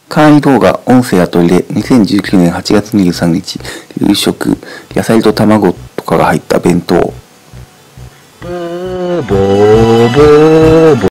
簡易動画、音声後入れ、2019年8月23日、夕食、野菜と卵とかが入った弁当。